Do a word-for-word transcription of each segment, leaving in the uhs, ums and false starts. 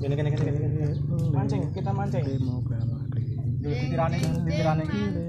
Gini gini gini gini. Mancing, kita mancing. Tirane, tirane.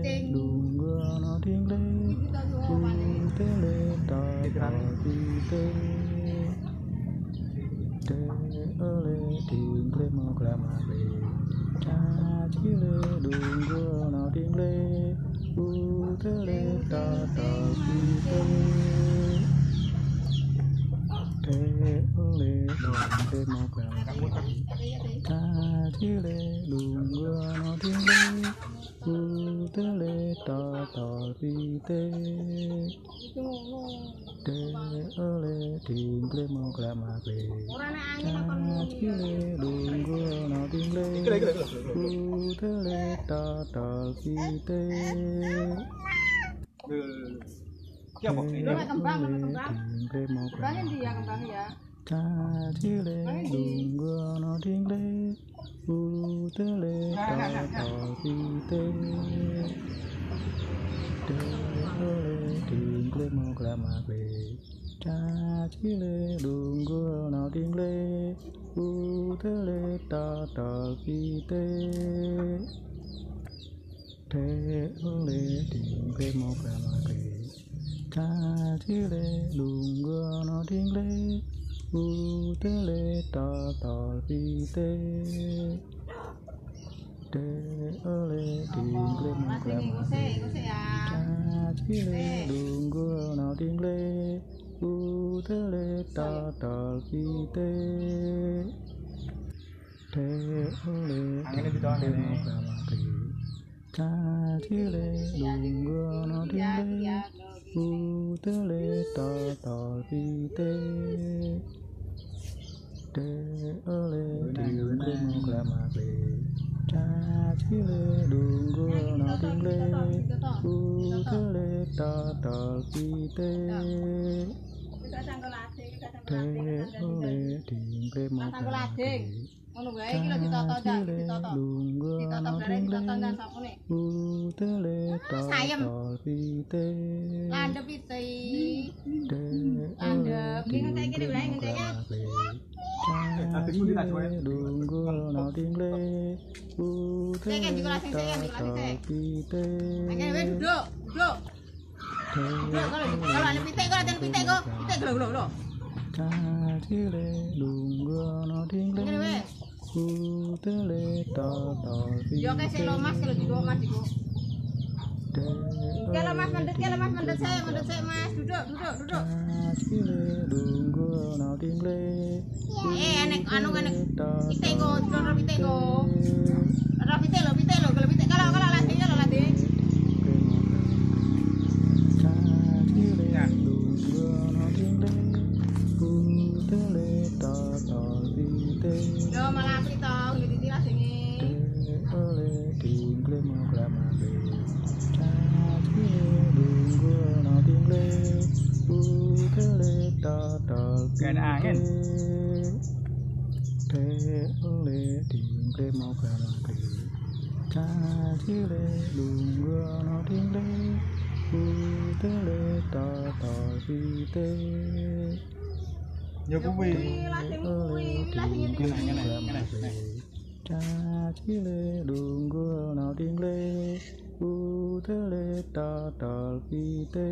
Angin itu doang ini. Ngono wae iki lho ditoto ta, ditoto. Ditoto bare ditoto nang sapune. Sayem. Landhep iki. Landhep iki ngentek iki wae ngentek. Adikmu ditak wae. Sing ndi kula sing sing ndi kula sing. Nang wae duduk, duduk. Duduk kalau kalau ada pitik kok ada pitik kok. Pitik lho lho lho. Ngene wae. Yo kesek lo Mas kalau digo Mas digo. Kalau Mas mendet kalau Mas mendet saya mendet saya Mas duduk duduk duduk. Eh enek anu enek pitik kok duduk pitik kok. Ora pitik lho pitik lho kalau pitik kalau kalau latih kalau latih. Yo malah pito ngene iki lasenge. Kan angin. Ya kuwi. Cacile dunggul na tingle utele tatal pite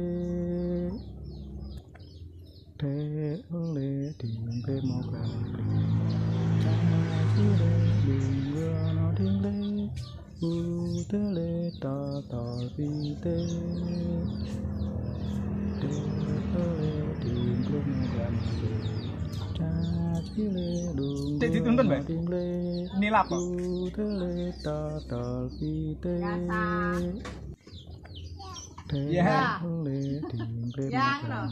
te ole tingle mogale cacile dunggul na tingle utele tatal pite te ole tingle mogale Cek dituntun, Mbak. Ini lapo. Ya. Ya, no.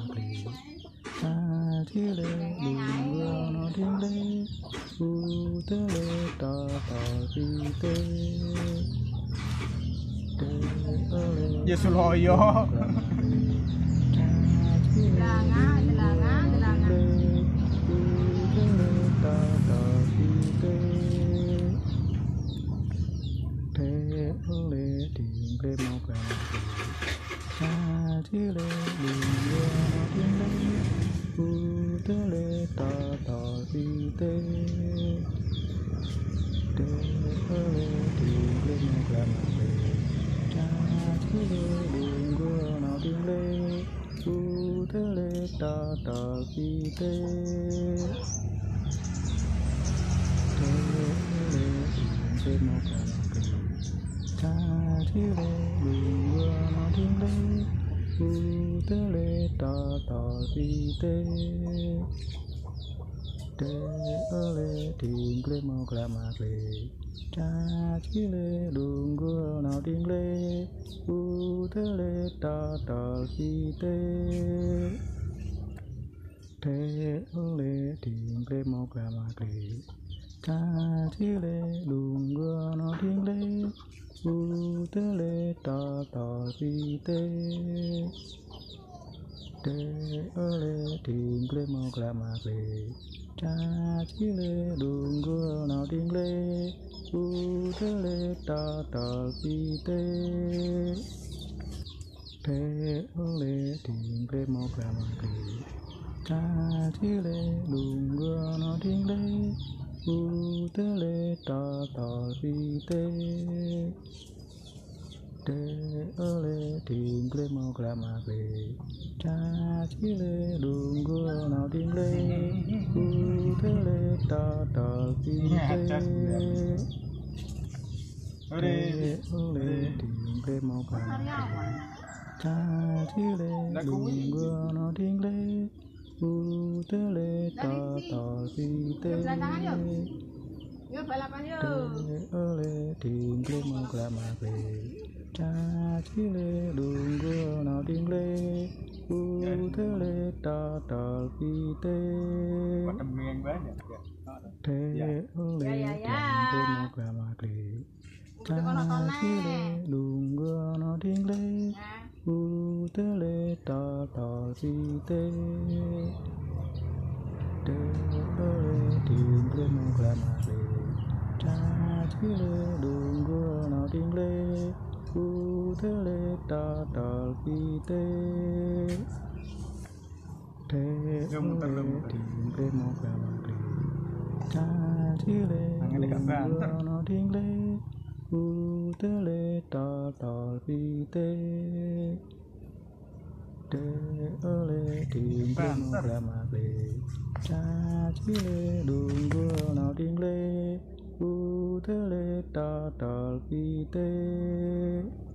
Ya Suloyo. Delangan, delangan, delangan. tiếng lên một là mà về cha chỉ lệ đường gua nào tiếng lệ u thế lệ ta ta phi tê thế lệ tiếng lên một là mà về cha chỉ lệ đường gua nào tiếng lệ u thế lệ ta ta phi tê tê lệ tiếng lên một là mà về cha chỉ lệ đường gua nào tiếng lệ u thế lệ ta ta phi tê thế lệ tiếng lên một là mà về cha chỉ lệ đường gua nào tiếng lệ u thế lệ ta ta phi tê tê lệ tiếng lên một là mà về cha chỉ lệ đường gua nào tiếng lệ u thế lệ ta ta phi tê thế lệ tiếng lên một là mà về cha chỉ lệ đường gua nào tiếng lệ u thế lệ ta ta phi tê tê lệ tiếng lên một là mà về cha chỉ lệ đường gua nào tiếng lệ u thế lệ ta ta phi tê tê lệ tiếng lên một là mà về cha chỉ lệ đường gua nào tiếng lệ u thế lệ ta ta phi tê tê lệ tiếng lên một là mà về cha chỉ lệ đường gua nào tiếng lệ u thế lệ ta ta phi tê thế lệ tiếng lên một là mà về cha chỉ lệ đường gua nào tiếng lệ u thế lệ ta ta phi tê tê lệ tiếng lên một là mà về cha chỉ lệ đường gua nào tiếng lệ u thế lệ ta ta phi tê thế lệ tiếng lên một là mà về cha chỉ lệ đường gua nào tiếng lệ u thế lệ ta ta phi tê tê lệ tiếng lên một là mà về cha chỉ lệ đường gua nào tiếng lệ u thế lệ ta ta phi tê